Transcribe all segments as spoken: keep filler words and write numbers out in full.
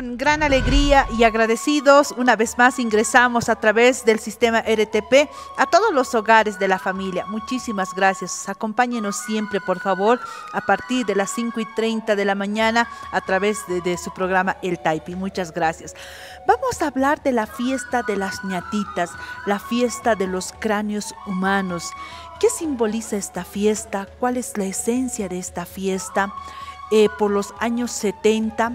Con gran alegría y agradecidos, una vez más ingresamos a través del sistema R T P a todos los hogares de la familia. Muchísimas gracias. Acompáñenos siempre, por favor, a partir de las cinco y treinta de la mañana a través de, de su programa El Taipi. Muchas gracias. Vamos a hablar de la fiesta de las ñatitas, la fiesta de los cráneos humanos. ¿Qué simboliza esta fiesta? ¿Cuál es la esencia de esta fiesta? Eh, por los años setenta,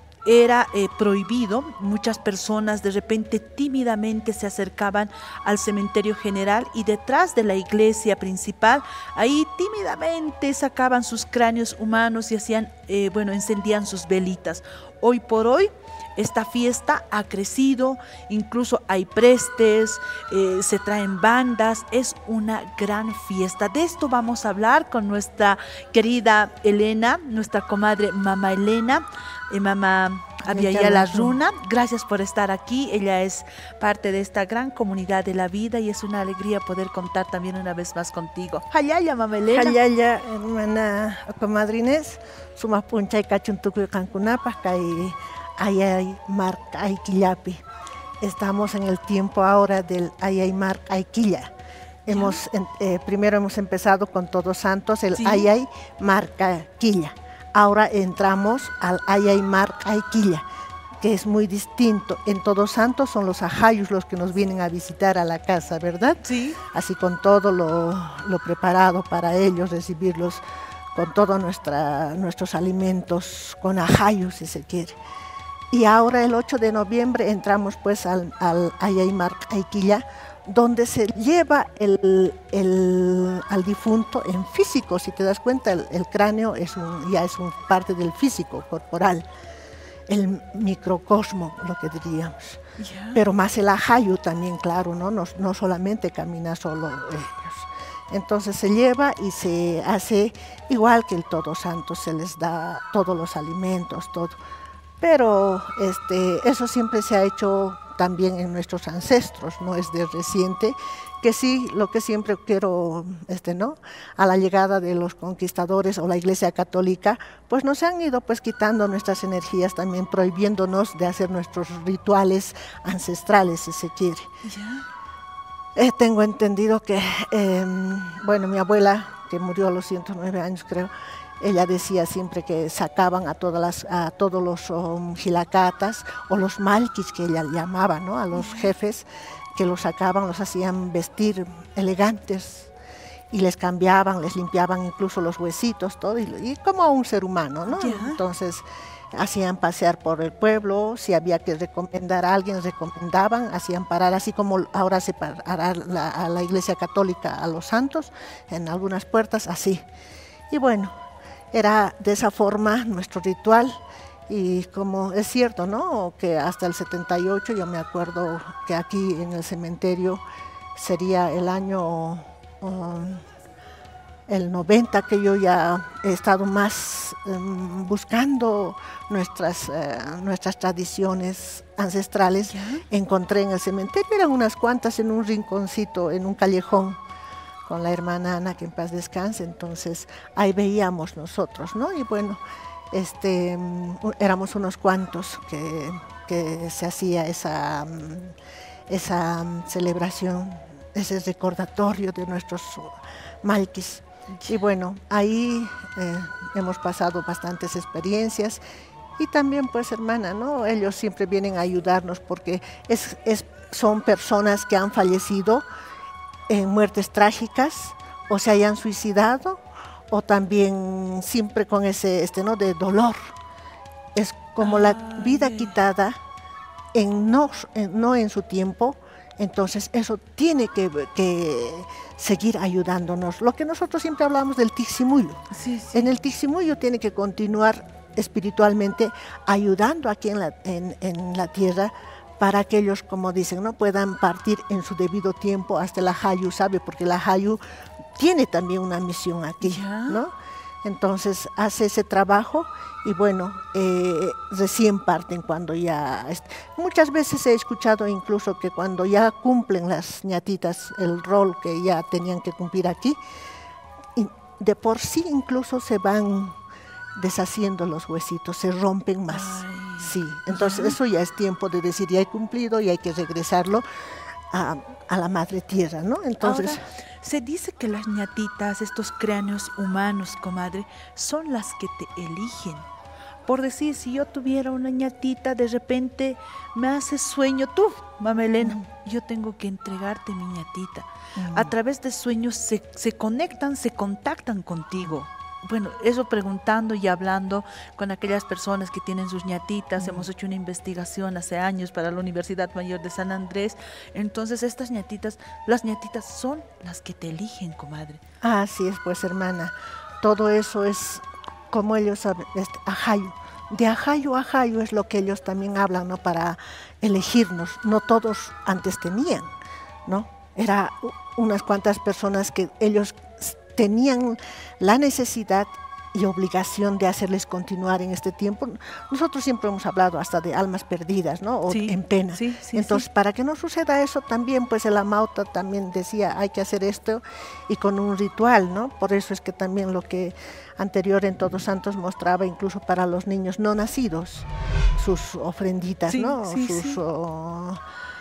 era eh, prohibido, muchas personas de repente tímidamente se acercaban al cementerio general y detrás de la iglesia principal, ahí tímidamente sacaban sus cráneos humanos y hacían, eh, bueno, encendían sus velitas. Hoy por hoy, esta fiesta ha crecido, incluso hay prestes, eh, se traen bandas, es una gran fiesta. De esto vamos a hablar con nuestra querida Elena, nuestra comadre Mamá Elena, eh, Mamá Abiayala Runa. Gracias por estar aquí, ella es parte de esta gran comunidad de la vida y es una alegría poder contar también una vez más contigo. Hayaya, Mamá Elena. Hayaya, hermana comadre Inés, sumas puncha y cachuntucu y cancunapas, que Ayay Marc Ayquillapi. Estamos en el tiempo ahora del Ayay Marc Ayquilla. Hemos, eh, primero hemos empezado con Todos Santos, el ¿sí? Ayay Marc Ayquilla. Ahora entramos al Ayay Marc Ayquilla, que es muy distinto. En Todos Santos son los ajayos los que nos vienen a visitar a la casa, ¿verdad? Sí. Así con todo lo, lo preparado para ellos, recibirlos con todos nuestros alimentos, con ajayos si se quiere. Y ahora el ocho de noviembre entramos pues al, al Ayay Marc Ayquilla, donde se lleva el, el, al difunto en físico. Si te das cuenta, el, el cráneo es un, ya es un parte del físico corporal, el microcosmo, lo que diríamos. Yeah. Pero más el ajayu también, claro, ¿no? No, no solamente camina solo ellos. Entonces se lleva y se hace igual que el Todos Santos, se les da todos los alimentos, todo. Pero este, eso siempre se ha hecho también en nuestros ancestros, no es de reciente, que sí, lo que siempre quiero, este, ¿no? A la llegada de los conquistadores o la Iglesia Católica, pues nos han ido pues quitando nuestras energías, también prohibiéndonos de hacer nuestros rituales ancestrales, si se quiere. ¿Ya? Eh, tengo entendido que, eh, bueno, mi abuela, que murió a los ciento nueve años creo, ella decía siempre que sacaban a, todas las, a todos los um, jilacatas o los malquis que ella llamaba, ¿no? A los jefes que los sacaban, los hacían vestir elegantes y les cambiaban, les limpiaban incluso los huesitos, todo, y, y como a un ser humano, ¿no? Yeah. Entonces hacían pasear por el pueblo, si había que recomendar a alguien, recomendaban, hacían parar, así como ahora se parará la, a la Iglesia Católica a los santos, en algunas puertas, así. Y bueno, era de esa forma nuestro ritual y como es cierto, ¿no? Que hasta el setenta y ocho, yo me acuerdo que aquí en el cementerio sería el año um, el noventa que yo ya he estado más um, buscando nuestras, uh, nuestras tradiciones ancestrales. ¿Ya? Encontré en el cementerio, eran unas cuantas en un rinconcito, en un callejón, con la hermana Ana, que en paz descanse. Entonces ahí veíamos nosotros, ¿no? Y bueno, este, éramos unos cuantos que, que se hacía esa, esa celebración, ese recordatorio de nuestros malquis. Y bueno, ahí eh, hemos pasado bastantes experiencias y también pues hermana, ¿no? Ellos siempre vienen a ayudarnos porque es, es, son personas que han fallecido en muertes trágicas o se hayan suicidado o también siempre con ese este no de dolor. Es como ah, la vida bien. quitada en no, en no en su tiempo, entonces eso tiene que, que seguir ayudándonos. Lo que nosotros siempre hablamos del Tiximuyo. Sí, sí. En el Tiximuyo tiene que continuar espiritualmente ayudando aquí en la, en, en la tierra para que ellos, como dicen, no puedan partir en su debido tiempo hasta la Hayu, ¿sabe? Porque la Hayu tiene también una misión aquí, ¿ya? ¿No? Entonces hace ese trabajo y bueno, eh, recién parten cuando ya... Muchas veces he escuchado incluso que cuando ya cumplen las ñatitas el rol que ya tenían que cumplir aquí, de por sí incluso se van deshaciendo los huesitos, se rompen más. Ay. Sí, entonces eso ya es tiempo de decir, ya he cumplido y hay que regresarlo a, a la madre tierra, ¿no? Entonces, ahora, se dice que las ñatitas, estos cráneos humanos, comadre, son las que te eligen. Por decir, si yo tuviera una ñatita, de repente me hace sueño tú, mamá Elena, mm. yo tengo que entregarte mi ñatita. Mm. A través de sueños se, se conectan, se contactan contigo. Bueno, eso preguntando y hablando con aquellas personas que tienen sus ñatitas. Mm. Hemos hecho una investigación hace años para la Universidad Mayor de San Andrés. Entonces, estas ñatitas, las ñatitas son las que te eligen, comadre. Así es, pues, hermana. Todo eso es, como ellos saben, este, ajayu. De ajayu a ajayu es lo que ellos también hablan, ¿no? Para elegirnos. No todos antes tenían, ¿no? Era unas cuantas personas que ellos tenían la necesidad y obligación de hacerles continuar en este tiempo. Nosotros siempre hemos hablado hasta de almas perdidas, ¿no? O sí, en pena. Sí, sí, Entonces, sí. para que no suceda eso también, pues el Amauta también decía, hay que hacer esto y con un ritual, ¿no? Por eso es que también lo que anterior en Todos Santos mostraba incluso para los niños no nacidos, sus ofrenditas, sí, ¿no? Sí, sus, sí. Oh,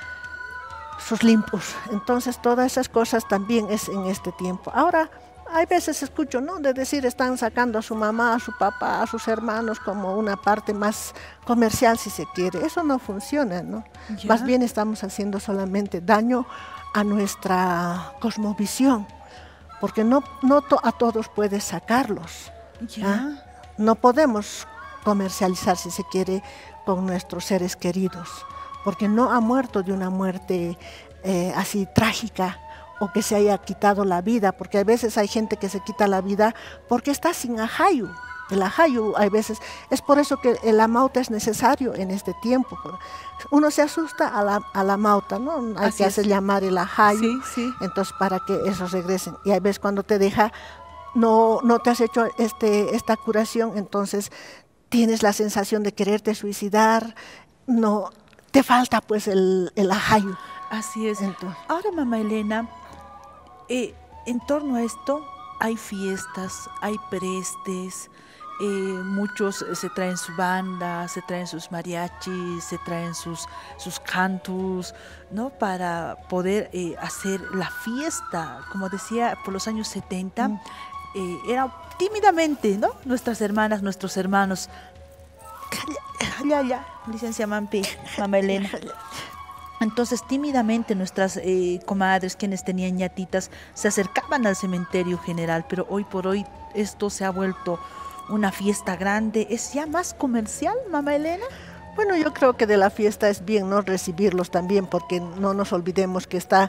sus limpos. Entonces, todas esas cosas también es en este tiempo. Ahora, hay veces escucho, ¿no? De decir, están sacando a su mamá, a su papá, a sus hermanos como una parte más comercial, si se quiere. Eso no funciona, ¿no? ¿Ya? Más bien estamos haciendo solamente daño a nuestra cosmovisión, porque no, no to a todos puedes sacarlos. ¿Ya? ¿Ah? No podemos comercializar, si se quiere, con nuestros seres queridos, porque no ha muerto de una muerte eh, así trágica, o que se haya quitado la vida, porque a veces hay gente que se quita la vida porque está sin ajayu. El ajayu, hay veces, es por eso que el amauta es necesario en este tiempo. Uno se asusta a la, a la mauta, ¿no? Hay Así que hacer es. llamar el ajayu, sí, sí. entonces para que esos regresen. Y hay veces cuando te deja, no, no te has hecho este, esta curación, entonces tienes la sensación de quererte suicidar, no, te falta pues el, el ajayu. Así es. Entonces, ahora, mamá Elena, Eh, en torno a esto hay fiestas, hay prestes, eh, muchos se traen su banda, se traen sus mariachis, se traen sus, sus cantus, ¿no? Para poder eh, hacer la fiesta. Como decía, por los años setenta, mm. eh, era tímidamente, ¿no? Nuestras hermanas, nuestros hermanos. Ya, ya, licencia Mampi, mamá Elena. Entonces, tímidamente nuestras eh, comadres, quienes tenían ñatitas, se acercaban al cementerio general, pero hoy por hoy esto se ha vuelto una fiesta grande. ¿Es ya más comercial, mamá Elena? Bueno, yo creo que de la fiesta es bien no recibirlos también, porque no nos olvidemos que está,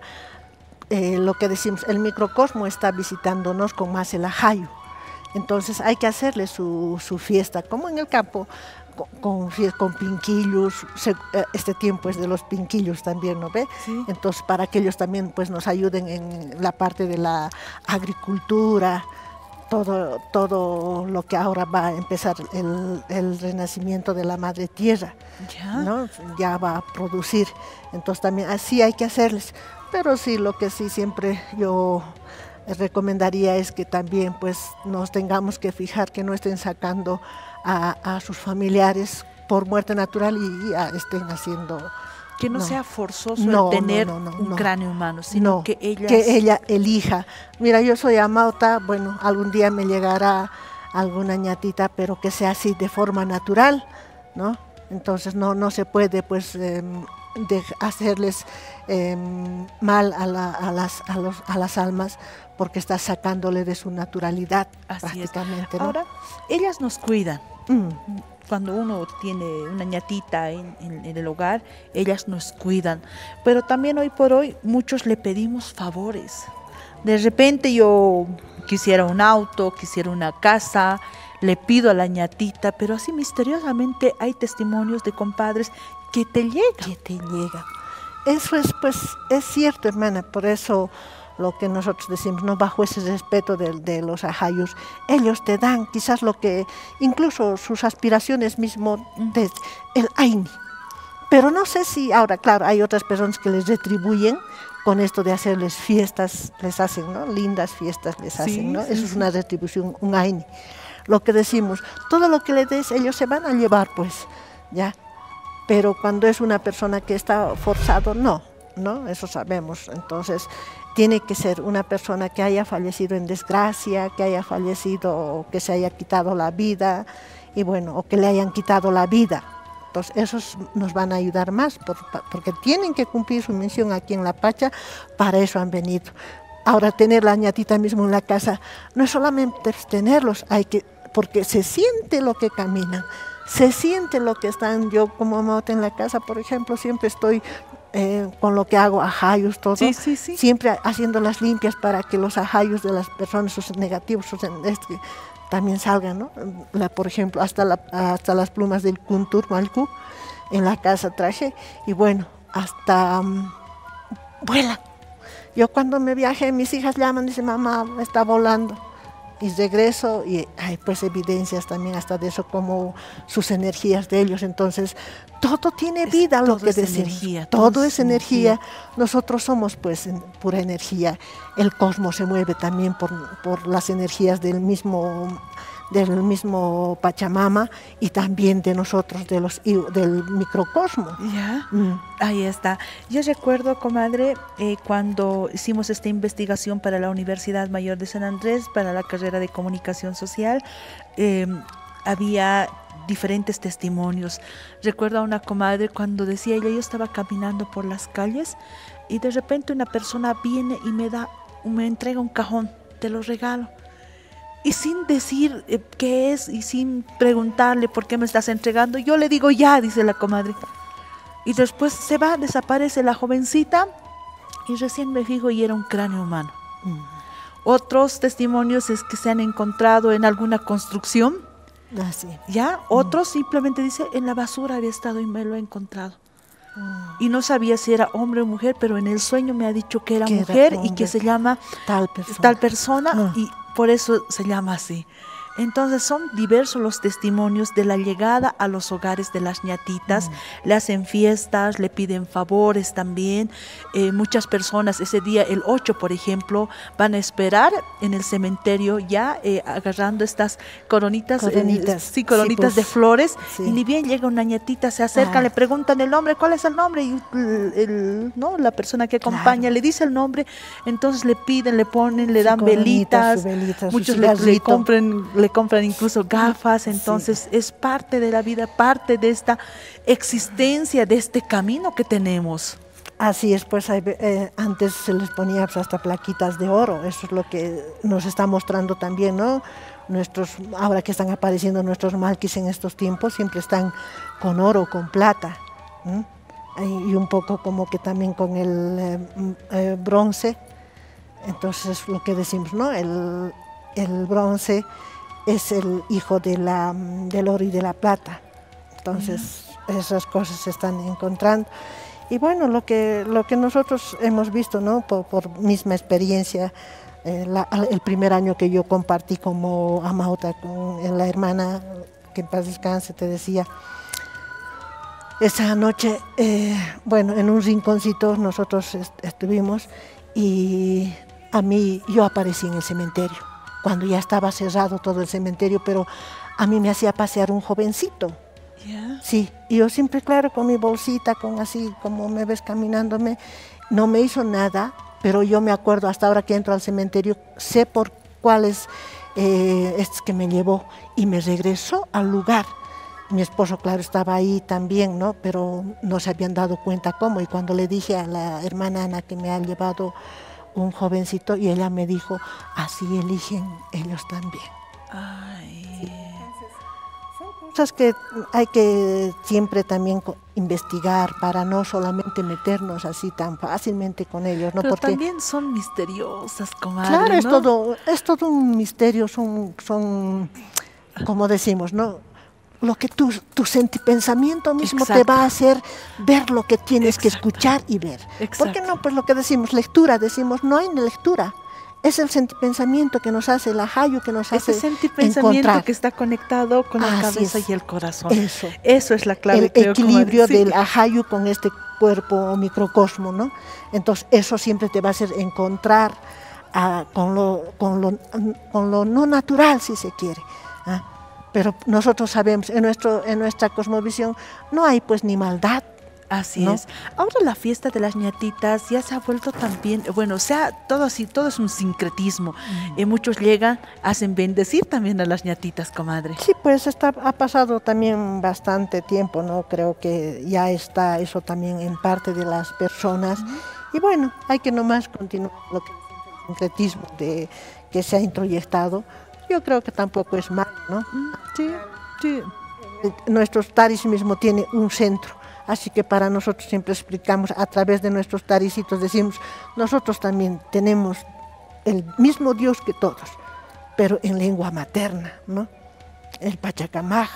eh, lo que decimos, el microcosmo está visitándonos con más el ajayu. Entonces hay que hacerle su, su fiesta, como en el campo, con, con, con pinquillos. Se, este tiempo es de los pinquillos también, ¿no ve? Sí. Entonces, para que ellos también pues, nos ayuden en la parte de la agricultura, todo, todo lo que ahora va a empezar el, el renacimiento de la madre tierra, ¿ya? ¿No? Ya va a producir. Entonces, también así hay que hacerles. Pero sí, lo que sí siempre yo recomendaría es que también pues nos tengamos que fijar que no estén sacando a, a sus familiares por muerte natural y ya estén haciendo... Que no, no sea forzoso no, el tener no, no, no, un no, cráneo humano, sino que, ellas... que ella elija. Mira, yo soy amauta, bueno, algún día me llegará alguna ñatita, pero que sea así de forma natural, ¿no? Entonces no, no se puede pues eh, de hacerles eh, mal a, la, a, las, a, los, a las almas, porque estás sacándole de su naturalidad. Así prácticamente, es. ¿no? Ahora, ellas nos cuidan. Mm. Cuando uno tiene una ñatita en, en, en el hogar, ellas nos cuidan. Pero también hoy por hoy muchos le pedimos favores. De repente yo quisiera un auto, quisiera una casa, le pido a la ñatita, pero así misteriosamente hay testimonios de compadres que te llegan. Que te llegan. Eso es, pues, es cierto, hermana, por eso... lo que nosotros decimos, no bajo ese respeto de, de los ajayos, ellos te dan quizás lo que, incluso sus aspiraciones mismo, de, el aini. Pero no sé si, ahora claro, hay otras personas que les retribuyen con esto de hacerles fiestas, les hacen, ¿no? Lindas fiestas les hacen, sí, ¿no? Sí, Eso sí. es una retribución, un aini. Lo que decimos, todo lo que le des, ellos se van a llevar, pues, ¿ya? pero cuando es una persona que está forzado, no, ¿no? Eso sabemos. Entonces, tiene que ser una persona que haya fallecido en desgracia, que haya fallecido o que se haya quitado la vida, y bueno, o que le hayan quitado la vida. Entonces, esos nos van a ayudar más, por, porque tienen que cumplir su misión aquí en La Pacha, para eso han venido. Ahora, tener la ñatita mismo en la casa, no es solamente tenerlos, hay que, porque se siente lo que caminan, se siente lo que están. Yo como mamá en la casa, por ejemplo, siempre estoy eh, con lo que hago, ajayos, todo, sí, sí, sí. siempre haciendo las limpias para que los ajayos de las personas, sus negativos, sus este, también salgan, ¿no? La, por ejemplo, hasta, la, hasta las plumas del kuntur malku, en la casa traje, y bueno, hasta um, vuelan. Yo cuando me viajé, mis hijas llaman y dicen, mamá, está volando. Y regreso y hay pues evidencias también hasta de eso, como sus energías de ellos. Entonces, todo tiene vida, es, lo que decimos. Energía, todo, todo es energía. energía. Nosotros somos pues pura energía. El cosmos se mueve también por, por las energías del mismo, del mismo Pachamama y también de nosotros, de los, del microcosmo. Ya, mm. Ahí está. Yo recuerdo, comadre, eh, cuando hicimos esta investigación para la Universidad Mayor de San Andrés, para la carrera de Comunicación Social, eh, había diferentes testimonios. Recuerdo a una comadre cuando decía ella, yo estaba caminando por las calles y de repente una persona viene y me da, me entrega un cajón, te lo regalo. Y sin decir eh, qué es y sin preguntarle por qué me estás entregando, yo le digo ya, dice la comadre. Y después se va, desaparece la jovencita y recién me fijo y era un cráneo humano. Mm. Otros testimonios es que se han encontrado en alguna construcción. Ah, sí. ¿Ya? Otros mm. simplemente dice, en la basura había estado y me lo he encontrado. Mm. Y no sabía si era hombre o mujer, pero en el sueño me ha dicho que era que mujer era y que se llama tal persona. Tal persona mm. y por eso se llama así. Entonces son diversos los testimonios de la llegada a los hogares de las ñatitas. Mm. Le hacen fiestas, le piden favores también. Eh, muchas personas ese día, el ocho por ejemplo, van a esperar en el cementerio ya eh, agarrando estas coronitas, coronitas, eh, sí, coronitas sí, pues, de flores. Sí. Y ni bien llega una ñatita, se acerca, ah. le preguntan el nombre, ¿cuál es el nombre? Y el, el, ¿no? la persona que acompaña claro. le dice el nombre, entonces le piden, le ponen, le sí, dan velitas, velitas, muchos le, le compren le compran incluso gafas. Entonces sí. es parte de la vida, parte de esta existencia, de este camino que tenemos. Así es, pues eh, antes se les ponía pues, hasta plaquitas de oro, eso es lo que nos está mostrando también, ¿no? Nuestros, ahora que están apareciendo nuestros malquis en estos tiempos, siempre están con oro, con plata, ¿no? Y un poco como que también con el eh, eh, bronce. Entonces lo que decimos, ¿no? El, el bronce es el hijo de la, del oro y de la plata. Entonces yeah. esas cosas se están encontrando. Y bueno, lo que, lo que nosotros hemos visto, ¿no? por, por misma experiencia, eh, la, el primer año que yo compartí como amauta con la hermana, que en paz descanse, te decía, esa noche, eh, bueno, en un rinconcito nosotros est estuvimos y a mí, yo aparecí en el cementerio, cuando ya estaba cerrado todo el cementerio, pero a mí me hacía pasear un jovencito. Yeah. Sí, y yo siempre, claro, con mi bolsita, con así como me ves caminándome, no me hizo nada, pero yo me acuerdo hasta ahora que entro al cementerio, sé por cuáles eh, es que me llevó y me regresó al lugar. Mi esposo, claro, estaba ahí también, ¿no? Pero no se habían dado cuenta cómo. Y cuando le dije a la hermana Ana que me ha llevado un jovencito, y ella me dijo, así eligen ellos también. Ay. Son cosas que hay que siempre también investigar para no solamente meternos así tan fácilmente con ellos, ¿no? Pero porque también son misteriosas, comadre, claro, ¿no? es todo, es todo un misterio, son, son, como decimos, ¿no? Lo que tu, tu pensamiento mismo Exacto. te va a hacer ver lo que tienes Exacto. que escuchar y ver. Exacto. ¿Por qué no? Pues lo que decimos, lectura, decimos, no hay lectura. Es el sentipensamiento que nos hace, el ajayo que nos hace Ese sentipensamiento encontrar. que está conectado con la Así cabeza es. y el corazón. Eso. Eso es la clave, el creo, equilibrio comadre. del Sí. ajayo con este cuerpo microcosmo, ¿no? Entonces eso siempre te va a hacer encontrar uh, con, lo, con, lo, con lo no natural, si se quiere. ¿ah? pero nosotros sabemos, en, nuestro, en nuestra cosmovisión no hay pues ni maldad. Así ¿no? es. Ahora la fiesta de las ñatitas ya se ha vuelto también, bueno, o sea, todo así, todo es un sincretismo. Mm. Eh, muchos llegan, hacen bendecir también a las ñatitas, comadre. Sí, pues está, ha pasado también bastante tiempo, ¿no? Creo que ya está eso también en parte de las personas. Mm. Y bueno, hay que nomás continuar lo que es el sincretismo de, que se ha introyectado. Yo creo que tampoco es malo, ¿no? Mm. Sí, sí. Nuestros taris mismo tiene un centro. Así que para nosotros siempre explicamos a través de nuestros taricitos, decimos, nosotros también tenemos el mismo Dios que todos, pero en lengua materna, ¿no? El Pachacamaj,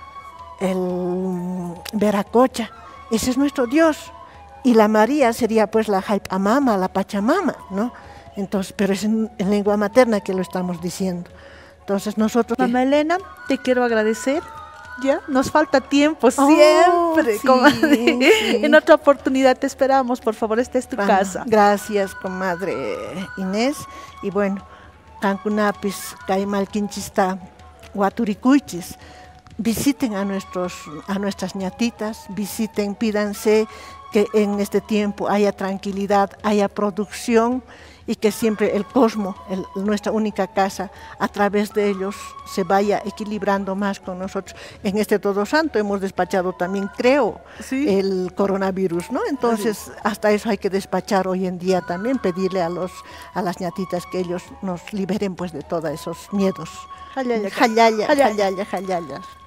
el Veracocha, ese es nuestro Dios. Y la María sería pues la Jaipamama, la Pachamama, ¿no? Entonces, pero es en, en lengua materna que lo estamos diciendo. Entonces nosotros... Mamá Elena, te quiero agradecer. Ya, nos falta tiempo siempre, oh, sí, comadre. Sí. En otra oportunidad te esperamos, por favor, esta es tu bueno, casa. Gracias, comadre Inés. Y bueno, Cancunapis, Caimalquinchista, Huaturicuichis, visiten a, nuestros, a nuestras ñatitas, visiten, pídanse que en este tiempo haya tranquilidad, haya producción y que siempre el cosmo, el, nuestra única casa, a través de ellos se vaya equilibrando más con nosotros. En este Todo Santo hemos despachado también, creo, sí. el coronavirus, ¿no? Entonces, sí. hasta eso hay que despachar hoy en día también, pedirle a, los, a las ñatitas que ellos nos liberen pues de todos esos miedos. Jayaya, jayaya, jayaya, jayaya.